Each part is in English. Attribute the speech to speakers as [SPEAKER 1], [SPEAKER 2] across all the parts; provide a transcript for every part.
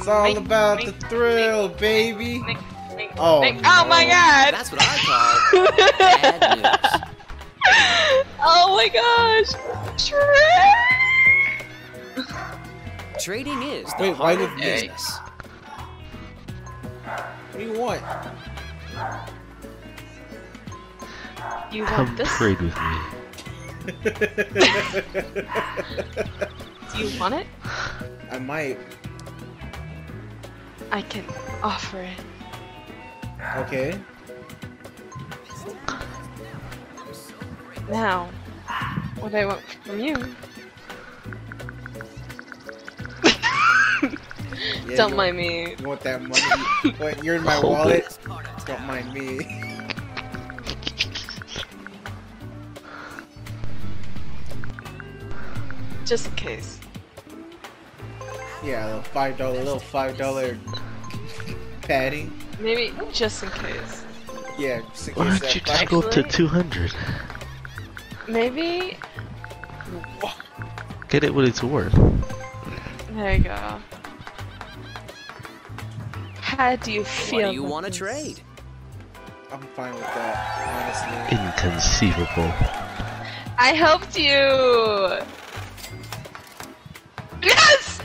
[SPEAKER 1] It's all about the thrill, baby. Oh,
[SPEAKER 2] oh my god!
[SPEAKER 3] That's what I call bad news.
[SPEAKER 2] Oh my gosh!
[SPEAKER 3] Trading is the
[SPEAKER 1] Wait, why
[SPEAKER 3] heart of
[SPEAKER 1] did-
[SPEAKER 3] business.
[SPEAKER 1] What do you want?
[SPEAKER 2] You
[SPEAKER 4] Come
[SPEAKER 2] want this?
[SPEAKER 4] trade with me.
[SPEAKER 2] Do you want it?
[SPEAKER 1] I might.
[SPEAKER 2] I can offer it.
[SPEAKER 1] Okay.
[SPEAKER 2] Now, what I want from you.
[SPEAKER 1] Yeah,
[SPEAKER 2] Don't
[SPEAKER 1] you
[SPEAKER 2] mind me.
[SPEAKER 1] You want that money? What, you're in my wallet? Don't mind me.
[SPEAKER 2] Just in case.
[SPEAKER 1] Yeah, a little $5 padding.
[SPEAKER 2] Maybe just in case.
[SPEAKER 1] Yeah, just in
[SPEAKER 4] Why
[SPEAKER 1] case
[SPEAKER 4] don't you
[SPEAKER 1] that
[SPEAKER 4] just go to 200?
[SPEAKER 2] Maybe.
[SPEAKER 4] Get it what it's worth.
[SPEAKER 2] There you go. How do you feel?
[SPEAKER 3] What do you
[SPEAKER 2] about
[SPEAKER 3] want to
[SPEAKER 2] this?
[SPEAKER 3] trade?
[SPEAKER 1] I'm fine with that, honestly.
[SPEAKER 4] Inconceivable.
[SPEAKER 2] I helped you. Yes.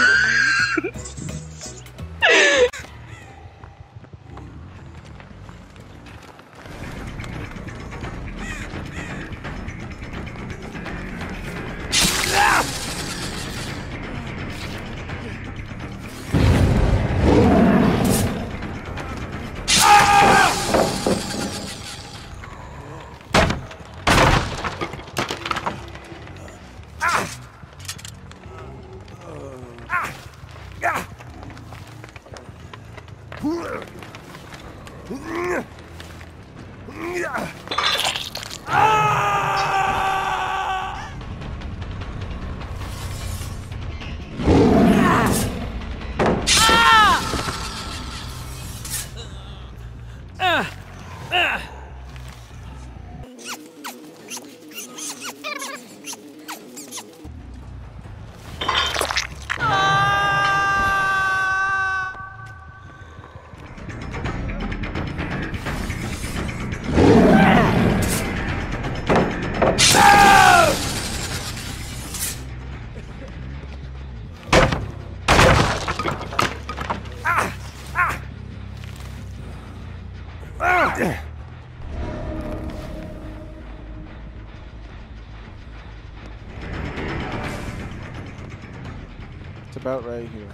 [SPEAKER 1] It's about right here.